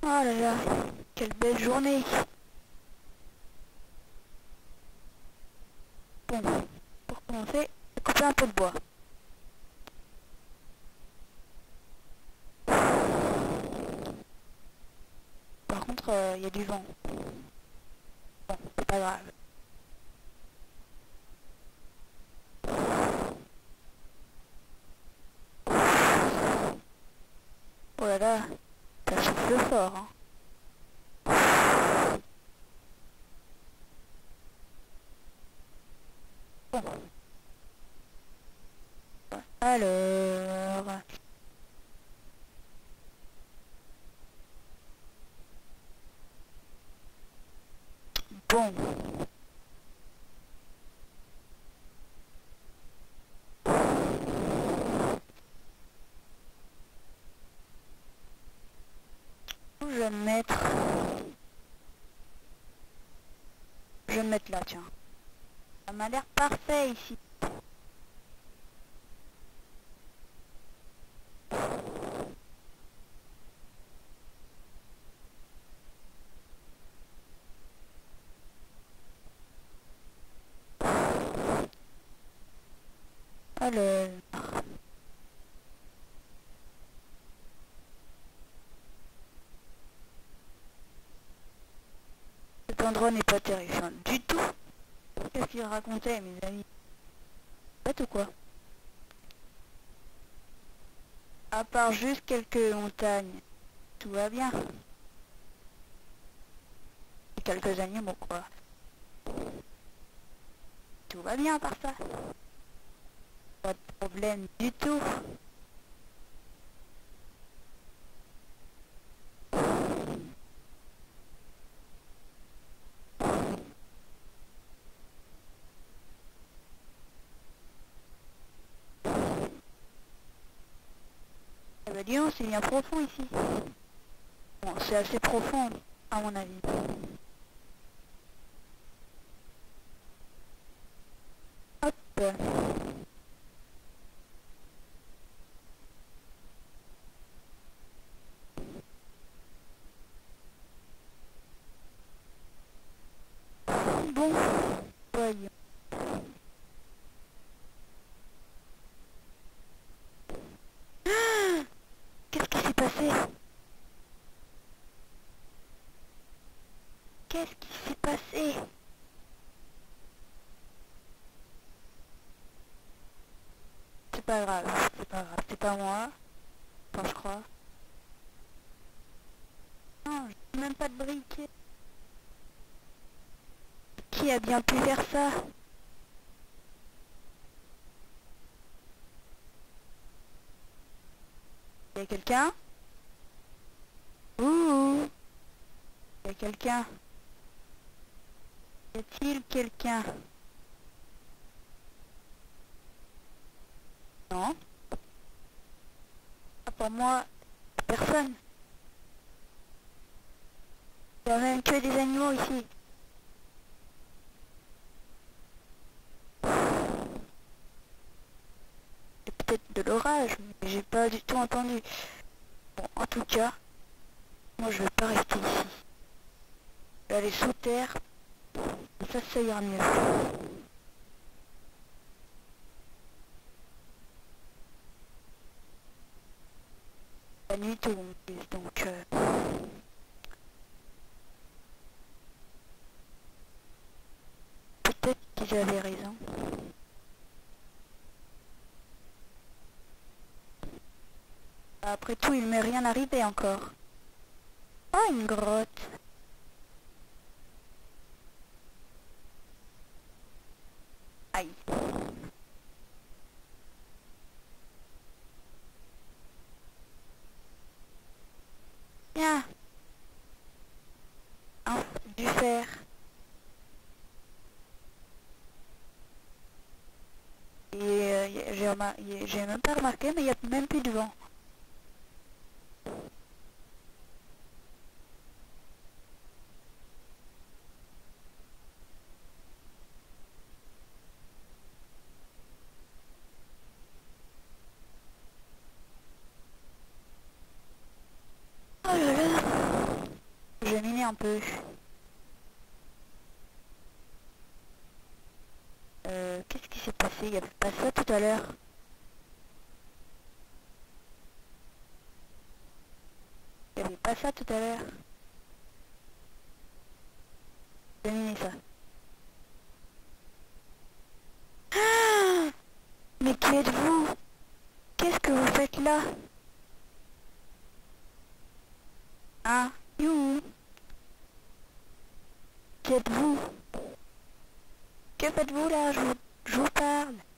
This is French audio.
Oh là là, quelle belle journée. Bon, pour commencer, je vais couper un peu de bois. Par contre, il y a du vent. Bon, c'est pas grave. Oh là là, ça souffle fort, hein. Bon. Alors... Bon. Où je vais me mettre... Je vais me mettre là, tiens. Ça m'a l'air parfait ici. Alors... Cet endroit n'est pas terrifiant du tout. Qu'est-ce qu'il racontait, mes amis? Bête ou quoi? À part juste quelques montagnes, tout va bien. Et quelques animaux, quoi. Tout va bien à part ça. Pas de problème du tout. Eh ben dis donc, c'est bien profond ici. Bon, c'est assez profond, à mon avis. Hop. Bon, voyons. Qu'est-ce qui s'est passé? Qu'est-ce qui s'est passé? C'est pas grave, c'est pas grave, c'est pas moi. Enfin, je crois. Non, j'ai même pas de briquet. Qui a bien pu faire ça? Y a quelqu'un? Ouh! Y a quelqu'un? Y a-t-il quelqu'un? Non? Ah, pour moi, personne. Il y a même que des animaux ici. C'est peut-être de l'orage, mais j'ai pas du tout entendu. Bon, en tout cas, moi je vais pas rester ici. Je vais aller sous terre. Ça ira mieux. La nuit tombe, donc... peut-être qu'ils avaient raison. Après tout, il m'est rien arrivé encore. Oh, une grotte. Aïe. Tiens. Hein, du fer. Et j'ai même pas remarqué, mais il n'y a même plus de vent. Oh là là. un peu. Qu'est-ce qui s'est passé? Il n'y avait pas ça tout à l'heure. Il n'y avait pas ça tout à l'heure. Terminez ça. Ah, mais qui êtes-vous? Qu'est-ce que vous faites là? Hein? You? Qui êtes-vous? Que faites-vous là? Je vous parle.